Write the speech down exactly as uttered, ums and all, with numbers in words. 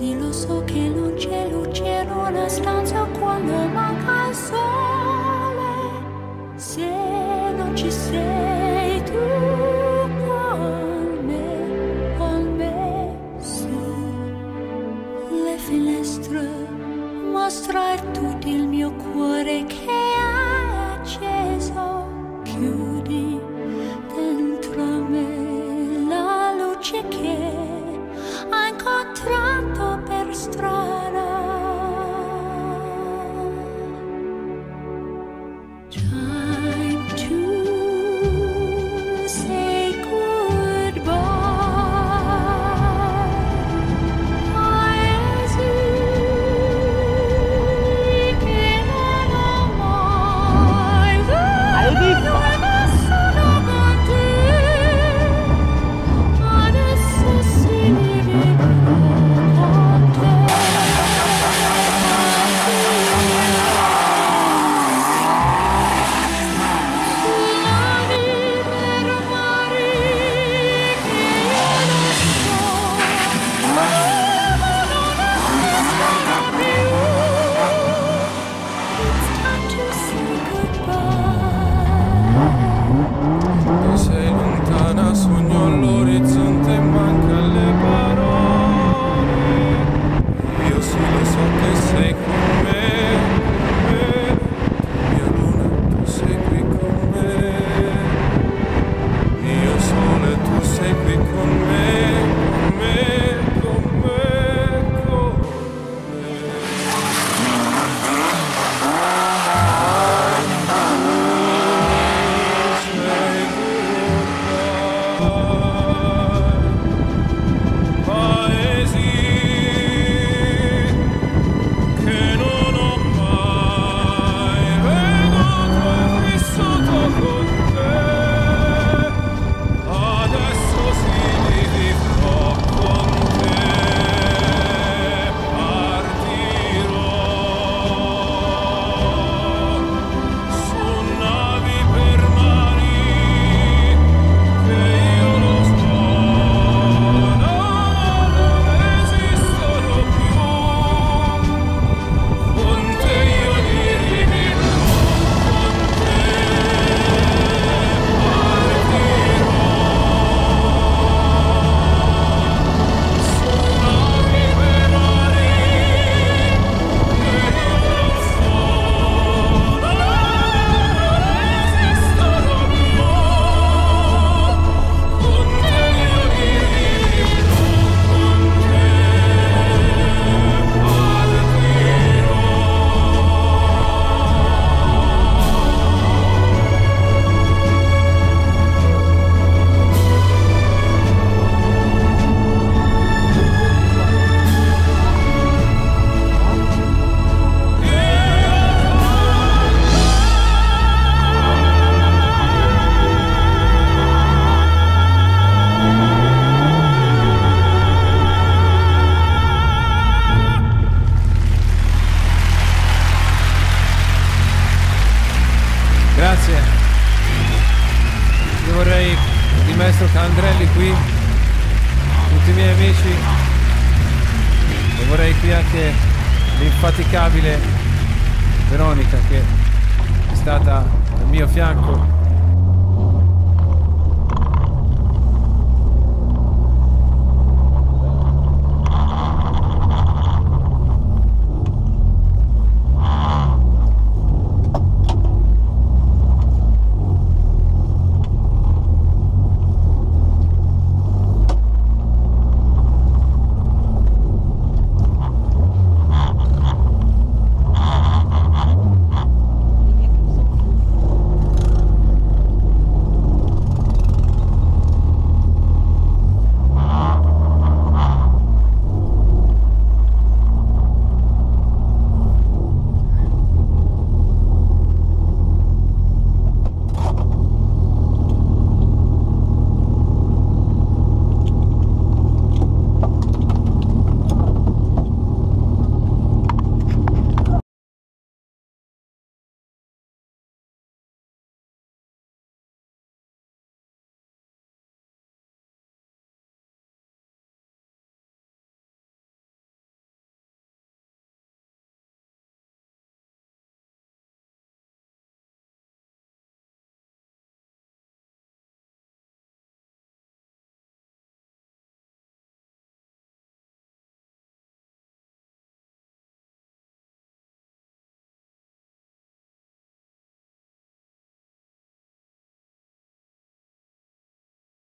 Sì, lo so che non c'è luce in una stanza quando manca il sole. Se non ci sei tu con me, con me su le finestre, mostra tutto il mio cuore che è acceso. Chiudi dentro me la luce che ha incontrato per strada. Time to say goodbye. Paesi che non ho mai visto e nessuno con te. Adesso si vive con te. Suoni per mari che io non so, ma non esistono più. It's time to say goodbye. Tu sei lontana, sogno all'orizzonte, manca le parole. Io sì lo so che sei con me, me. Mia luna, tu sei qui con me. Io sole, tu sei qui con me, con me, con me, con me. Paesi che non ho mai veduto e vissuto con te. Adesso si vivrò con te. Partirò su navi per mari che io lo so, no, non esistono più. Con te io li rivivrò, con te partirò su navi per mari che io lo so, no, non esistono più. Con te io li rivivrò, con te Grazie. Io vorrei il maestro Candrelli qui, tutti i miei amici, e vorrei qui anche l'infaticabile Veronica che è stata al mio fianco